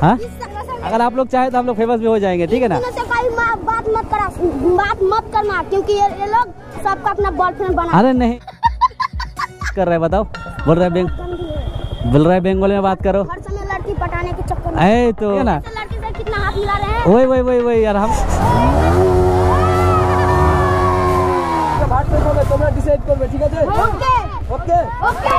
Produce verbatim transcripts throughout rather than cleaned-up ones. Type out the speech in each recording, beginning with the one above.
हाँ, अगर आप लोग चाहे तो हम लोग फेमस भी हो जाएंगे, ठीक है ना। बात मत करा, बात मत करना, क्योंकि ये, ये लोग सबका अपना बॉयफ्रेंड बना। अरे नहीं कर रहे, बताओ। बोल रहे बेंग बोल रहे बंगाली में बात करो। हर समय लड़की पटाने के चक्कर में ऐ तो ना, लड़की से कितना हाथ मिला रहे हैं। वही वही वही वही यार, हम डिसाइड कर, ठीक है। Okay okay okay.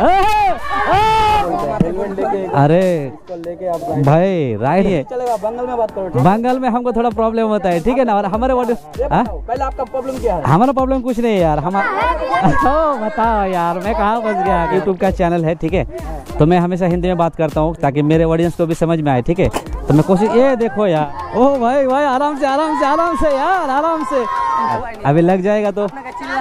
अरे भाई राइट है, चलेगा। बंगाल में बात करो, बंगाल में हमको थोड़ा प्रॉब्लम होता है, ठीक है ना। और हमारे पहले आपका प्रॉब्लम क्या है? हमारा प्रॉब्लम कुछ नहीं है यार, हमारा बताओ यार, मैं कहाँ फंस गया। यूट्यूब का चैनल है, ठीक है, तो मैं हमेशा हिंदी में बात करता हूँ ताकि मेरे ऑडियंस को भी समझ में आए, ठीक है। तो मैं कोशिश, ये देखो यार, ओ भाई भाई आराम से आराम से आराम से यार, आराम से, अभी लग जाएगा तो।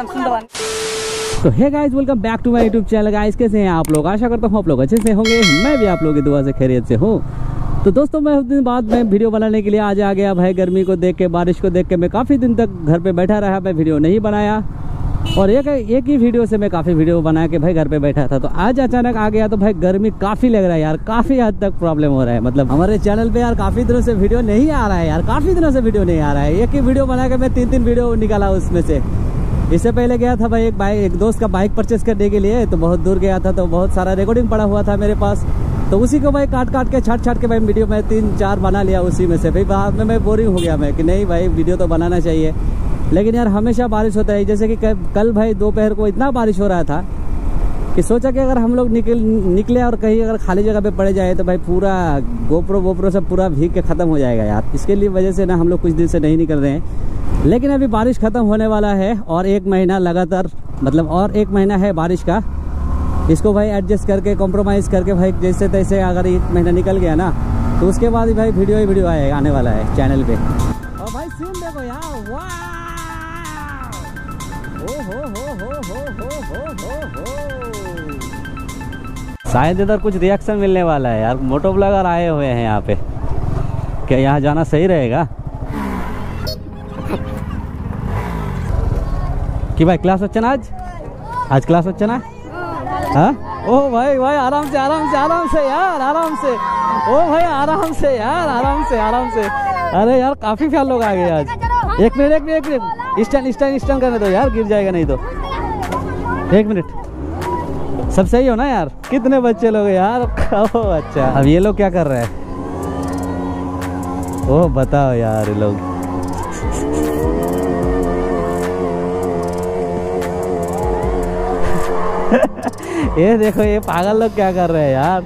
तो hey guys, welcome back to my YouTube channel. Guys कैसे हैं आप लोग? आशा करता हूँ आप लोग अच्छे से होंगे, मैं भी आप लोगों की दुआ से खैरियत से हूँ। तो दोस्तों, मैं उस दिन बाद में वीडियो बनाने के लिए आज आ गया भाई। गर्मी को देख के, बारिश को देख के मैं काफ़ी दिन तक घर पे बैठा रहा, मैं वीडियो नहीं बनाया। और एक एक ही वीडियो से मैं काफ़ी वीडियो बना के भाई घर पे बैठा था। तो आज अचानक आ गया तो भाई गर्मी काफ़ी लग रहा है यार, काफ़ी हद तक प्रॉब्लम हो रहा है। मतलब हमारे चैनल पे यार काफ़ी दिनों से वीडियो नहीं आ रहा है यार, काफ़ी दिनों से वीडियो नहीं आ रहा है। एक ही वीडियो बना के मैं तीन तीन वीडियो निकाला उसमें से। इससे पहले गया था भाई एक बाइक, एक दोस्त का बाइक परचेस करने के लिए, तो बहुत दूर गया था, तो बहुत सारा रिकॉर्डिंग पड़ा हुआ था मेरे पास। तो उसी को भाई काट काट के छाट छाट के भाई वीडियो में तीन चार बना लिया उसी में से। भाई बाद में मैं बोरिंग हो गया मैं कि नहीं भाई वीडियो तो बनाना चाहिए। लेकिन यार हमेशा बारिश होता है, जैसे कि कल भाई दोपहर को इतना बारिश हो रहा था कि सोचा कि अगर हम लोग निकल निकले और कहीं अगर खाली जगह पे पड़े जाए तो भाई पूरा गोप्रो वोप्रो सब पूरा भीग के ख़त्म हो जाएगा यार। इसके लिए वजह से ना हम लोग कुछ दिन से नहीं निकल रहे हैं। लेकिन अभी बारिश ख़त्म होने वाला है और एक महीना लगातार, मतलब और एक महीना है बारिश का। इसको भाई एडजस्ट करके, कॉम्प्रोमाइज़ करके भाई जैसे तैसे अगर एक महीना निकल गया ना, तो उसके बाद ही भाई वीडियो ही वीडियो आएगा, आने वाला है चैनल पे। और भाई सीन देखो यार, वाह, ओ हो हो हो हो हो हो हो। शायद इधर कुछ रिएक्शन मिलने वाला है यार। मोटो ब्लॉगर आए हुए हैं यहाँ पे, क्या यहाँ जाना सही रहेगा कि भाई? क्लास बच्चन आज आज क्लास बच्चन है, हाँ? ओ भाई भाई आराम से आराम से आराम से यार, आराम से, ओ भाई आराम से यार, आराम से आराम से। अरे यार काफी फ्याल लोग आ गए आज। एक मिनट एक मिनट एक मिनट, स्टैंड स्टैंड स्टैंड करने दो यार, गिर जाएगा नहीं तो। एक मिनट, सब सही हो ना यार? कितने बच्चे लोग यार? ओ अच्छा, अब ये लोग क्या कर रहे हैं? ओ बताओ यार, ये लोग ये देखो, ये पागल लोग क्या कर रहे हैं यार।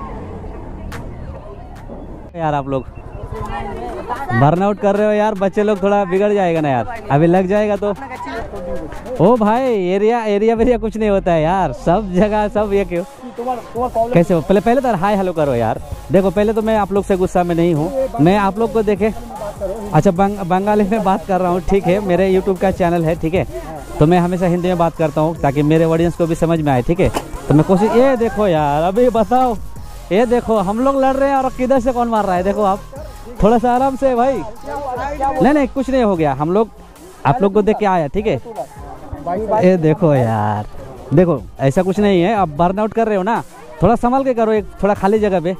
यार आप लोग बर्नआउट कर रहे हो यार, बच्चे लोग थोड़ा बिगड़ जाएगा ना यार, अभी लग जाएगा तो। ओ भाई एरिया एरिया वेरिया कुछ नहीं होता है यार, सब जगह सब ये क्यों कैसे हो? पहले पहले तो हाय हेलो करो यार। देखो पहले तो मैं आप लोग से गुस्सा में नहीं हूँ, मैं आप लोग को देखे, अच्छा बंग, बंगाली में बात कर रहा हूँ, ठीक है। मेरे यूट्यूब का चैनल है, ठीक है, तो मैं हमेशा हिंदी में बात करता हूँ ताकि मेरे ऑडियंस को भी समझ में आए, ठीक है। तो मैं कोशिश, ये देखो यार, अभी बताओ, ये देखो हम लोग लड़ रहे हैं और किधर से कौन मार रहा है, देखो आप। थोड़ा सा आराम से भाई, नहीं नहीं कुछ नहीं हो गया, हम लोग आप लोग को देख के आया, ठीक है। ये देखो यार, देखो ऐसा कुछ नहीं है, आप बर्नआउट कर रहे हो ना, थोड़ा संभल के करो, एक थोड़ा खाली जगह पे।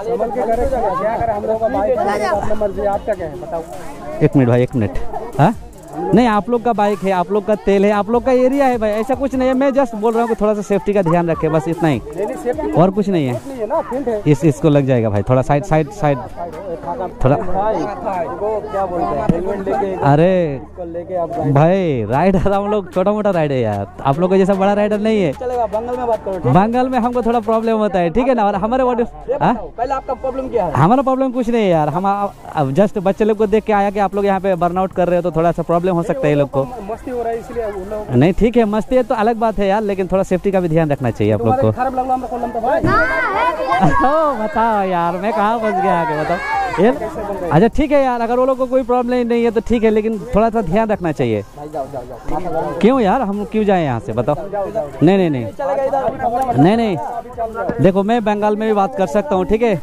एक मिनट भाई, एक मिनट, हाँ नहीं आप लोग का बाइक है, आप लोग का तेल है, आप लोग का एरिया है भाई, ऐसा कुछ नहीं है। मैं जस्ट बोल रहा हूँ कि थोड़ा सा सेफ्टी का ध्यान रखें, बस इतना ही, और कुछ नहीं है। इस इसको लग जाएगा भाई, थोड़ा साइड साइड साइड थोड़ा। क्या बोलते हैं? अरे भाई राइडर हम लोग छोटा मोटा राइडर है यार, आप लोग को जैसा बड़ा राइडर नहीं है। चलेगा। बंगाल में बात करो, बंगाल में हमको थोड़ा प्रॉब्लम होता है, ठीक है ना। और हमारे पहले आपका प्रॉब्लम क्या है? हमारा प्रॉब्लम कुछ नहीं है यार, हम जस्ट बच्चे लोग को देख के आया कि आप लोग यहाँ पे बर्नआउट कर रहे हो, तो थोड़ा सा प्रॉब्लम हो सकता है ये लोग को। मस्ती हो रहा है इसलिए लोग... नहीं ठीक है, मस्ती है तो अलग बात है यार, लेकिन थोड़ा सेफ्टी का भी ध्यान रखना चाहिए आप लोग को। खराब लग रहा है बताओ यार, मैं कहाँ फंस गया आगे, बताओ। अच्छा ठीक है यार, अगर वो लोग को कोई प्रॉब्लम नहीं है तो ठीक है, लेकिन थोड़ा सा ध्यान रखना चाहिए। क्यों यार, हम क्यों जाए यहाँ से, बताओ। नहीं नहीं नहीं नहीं नहीं, देखो मैं बंगाल में भी बात कर सकता हूँ, ठीक है।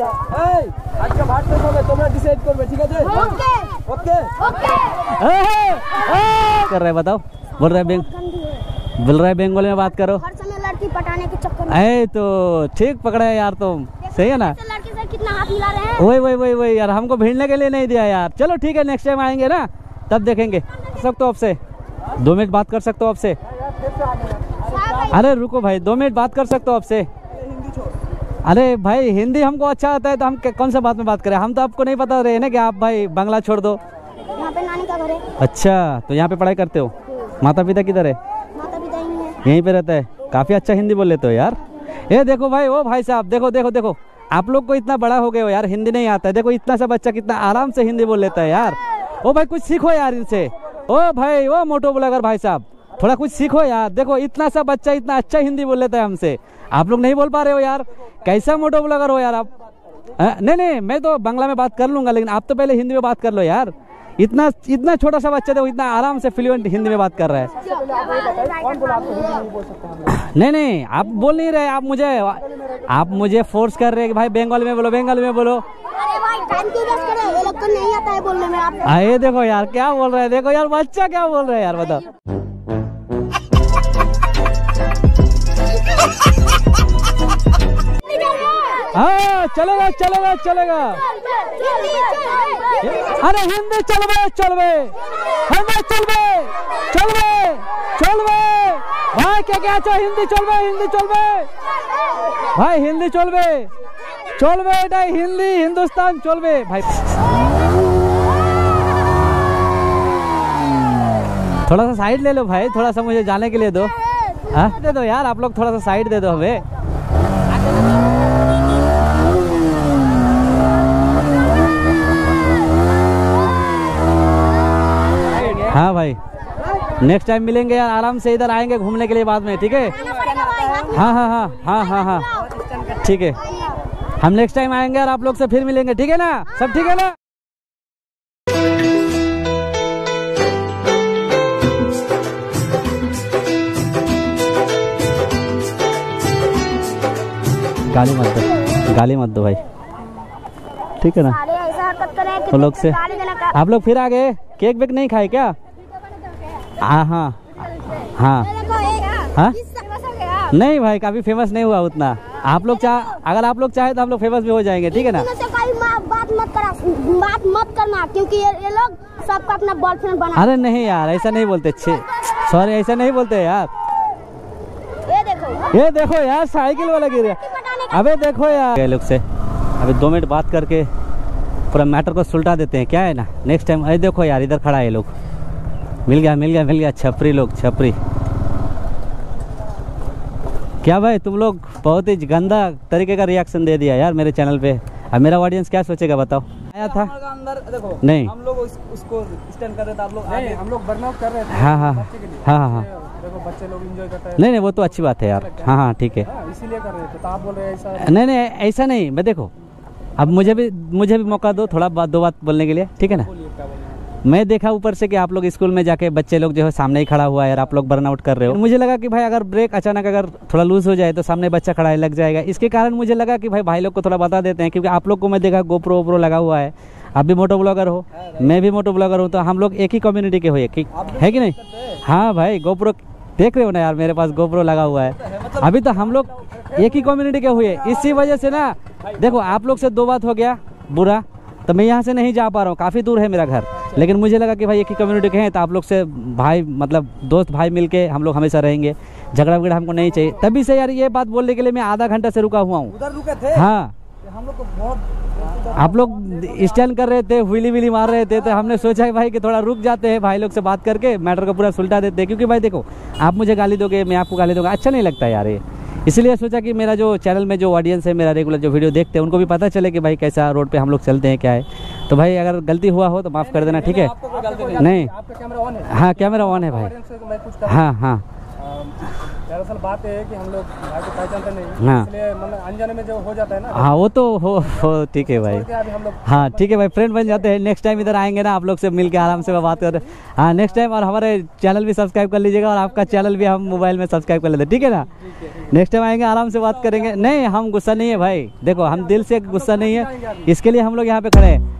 कर रहे बताओ, बोल रहे बेंग बोल रहे बंगाली में बात करो। हर समय लड़की पटाने के चक्कर में ऐ तो ठीक पकड़ा है यार तुम, सही है ना। लड़की से कितना हाथ हाथ मिला रहे हैं। वही वही वही वही यार, हमको भिड़ने के लिए नहीं दिया यार। चलो ठीक है, नेक्स्ट टाइम आएंगे ना तब देखेंगे। कर सकते हो आपसे दो मिनट बात कर सकते हो आपसे? अरे रुको भाई, दो मिनट बात कर सकते हो आपसे? अरे भाई हिंदी हमको अच्छा आता है तो हम कौन सा बात में बात करें? हम तो आपको नहीं बता रहे ना कि आप भाई बांग्ला छोड़ दो। यहाँ पे नानी का घर है। अच्छा, तो यहाँ पे पढ़ाई करते हो? माता पिता किधर है? माता पिता यहीं है। यहीं पे रहता है। काफी अच्छा हिंदी बोल लेते हो यार। ये देखो भाई, ओ भाई साहब, देखो देखो देखो, आप लोग को इतना बड़ा हो गए हो यार, हिंदी नहीं आता है। देखो इतना सा बच्चा कितना आराम से हिंदी बोल लेता है यार। ओ भाई कुछ सीखो यार इनसे। ओ भाई, ओ मोटो ब्लॉगर भाई साहब, थोड़ा कुछ सीखो यार। देखो इतना सा बच्चा इतना अच्छा हिंदी बोल लेता है हमसे, आप लोग नहीं बोल पा रहे हो यार। कैसा मोटो ब्लॉगर हो यार आप? आ, नहीं नहीं, मैं तो बांग्ला में बात कर लूंगा, लेकिन आप तो पहले हिंदी में बात कर लो यार। इतना इतना छोटा सा बच्चा देखो इतना आराम से फ्लुएंट हिंदी में बात कर रहा है। नहीं नहीं, आप बोल नहीं रहे, आप मुझे आप मुझे फोर्स कर रहे हैं कि भाई बंगाली में बोलो, बंगाली में बोलो। अरे भाई टाइम क्यों वेस्ट कर रहे हो? ये लोग को नहीं आता है बोलने में। आप ये देखो यार क्या बोल रहे हैं, देखो यार बच्चा क्या बोल रहा है यार, बताओ। हाँ चलेगा चलेगा चलेगा। अरे हिंदी चलवे चलवे, हिंदी चलवे चलवे चलवे भाई, क्या क्या अच्छा हिंदी चलवे, हिंदी चलवे भाई, हिंदी चलवे चलवे नहीं, हिंदी हिंदुस्तान चलवे भाई। थोड़ा सा साइड ले लो भाई, थोड़ा सा मुझे जाने के लिए दो। हाँ दे दो यार, आप लोग थोड़ा सा साइड दे दो हमें। हाँ भाई, नेक्स्ट टाइम मिलेंगे यार, आराम से इधर आएंगे घूमने के लिए बाद में, ठीक है? हाँ हाँ हाँ हाँ हाँ हाँ ठीक है, हम नेक्स्ट टाइम आएंगे और आप लोग से फिर मिलेंगे, ठीक है ना? सब ठीक है ना? गाली मत दो, गाली मत दो भाई, ठीक है ना? वो लोग से आप लोग फिर आ गए, केक वेक नहीं खाए क्या? हाँ हाँ हाँ हाँ नहीं भाई, काफी फेमस नहीं हुआ उतना। आप लोग चाह अगर आप लोग चाहे तो आप लोग फेमस भी हो जाएंगे, ठीक है ना? बात मत करा, बात मत करना, क्योंकि ये, ये लोग सबका अपना बॉयफ्रेंड बना। अरे नहीं यार, ऐसा नहीं बोलते, सॉरी ऐसा नहीं बोलते यार। ये देखो ये देखो यार, साइकिल वाला गिर गया। अबे देखो यार, ये लोग से अभी दो मिनट बात करके पूरा मैटर को सुलटा देते हैं, क्या है ना? Next time. अरे देखो यार, इधर खड़ा है ये लोग, मिल गया मिल गया मिल गया, छपरी लोग, छपरी। क्या भाई तुम लोग बहुत ही गंदा तरीके का रिएक्शन दे दिया यार मेरे चैनल पे। अब मेरा ऑडियंस क्या सोचेगा बताओ? आया था अंदर देखो, नहीं हम लोग उस, उसको स्टैंड कर रहे थे, आप लोग आगे, हम लोग बर्नआउट कर रहे थे। हाँ हाँ हाँ हाँ हाँ देखो बच्चे लोग एंजॉय करते हैं। नहीं नहीं, वो तो अच्छी बात है यार। हाँ हाँ ठीक है, इसीलिए कर रहे थे। तो आप बोल रहे हैं ऐसा? नहीं नहीं ऐसा नहीं। मैं देखो, अब मुझे भी मुझे भी मौका दो थोड़ा बात, दो बात बोलने के लिए, ठीक है ना? मैं देखा ऊपर से कि आप लोग स्कूल में जाके बच्चे लोग जो है सामने ही खड़ा हुआ है यार, आप लोग बर्नआउट कर रहे हो। मुझे लगा कि भाई अगर ब्रेक अचानक अगर थोड़ा लूज हो जाए तो सामने बच्चा खड़ा है, लग जाएगा। इसके कारण मुझे लगा कि भाई भाई लोग को थोड़ा बता देते हैं, क्योंकि आप लोग को मैं देखा गोप्रो वोप्रो लगा हुआ है। आप भी मोटो ब्लॉगर हो, मैं भी मोटो ब्लॉगर हूँ, तो हम लोग एक ही कम्युनिटी के हो, एक ही है कि नहीं? हाँ भाई, गोप्रो देख रहे हो ना यार, मेरे पास गोप्रो लगा हुआ है। अभी तो हम लोग एक ही कम्युनिटी के हुए, इसी वजह से ना देखो आप लोग से दो बात हो गया बुरा, तो मैं यहाँ से नहीं जा पा रहा हूँ, काफ़ी दूर है मेरा घर। लेकिन मुझे लगा कि भाई एक ही कम्युनिटी के हैं, तो आप लोग से भाई मतलब दोस्त भाई मिलके हम लोग हमेशा रहेंगे, झगड़ा वगड़ा हमको नहीं चाहिए। तभी से यार ये बात बोलने के लिए मैं आधा घंटा से रुका हुआ हूँ। उधर रुके थे? हाँ, हम लोग को बहुत, आप लोग स्टैंड कर रहे थे, व्हीली व्हीली मार रहे थे, तो हमने सोचा भाई कि थोड़ा रुक जाते हैं, भाई लोग से बात करके मैटर को पूरा सुलटा देते हैं। क्योंकि भाई देखो, आप मुझे गाली दोगे, मैं आपको गाली दूंगा, अच्छा नहीं लगता यार ये। इसलिए सोचा कि मेरा जो चैनल में जो ऑडियंस है, मेरा रेगुलर जो वीडियो देखते हैं, उनको भी पता चले कि भाई कैसा रोड पे हम लोग चलते हैं, क्या है। तो भाई अगर गलती हुआ हो तो माफ़ कर देना, ठीक है? नहीं, आपका कैमरा ऑन है? हाँ कैमरा ऑन है भाई। मैं कुछ हाँ हाँ दरअसल बात है कि हम लोग भाई को पहचानते नहीं, हाँ। इसलिए मतलब अनजाने में जो हो जाता है ना। हाँ वो तो हो हो ठीक है भाई। अभी हम लोग हाँ ठीक है भाई, फ्रेंड बन जाते हैं। नेक्स्ट टाइम इधर आएंगे ना, आप लोग से मिल के आराम से बात कर। हाँ नेक्स्ट टाइम, और हमारे चैनल भी सब्सक्राइब कर लीजिएगा, और आपका चैनल भी हम मोबाइल में सब्सक्राइब कर लेते हैं, ठीक है ना? नेक्स्ट टाइम आएंगे, आराम से बात करेंगे। नहीं, हम गुस्सा नहीं है भाई, देखो हम दिल से गुस्सा नहीं है, इसके लिए हम लोग यहाँ पे खड़े हैं।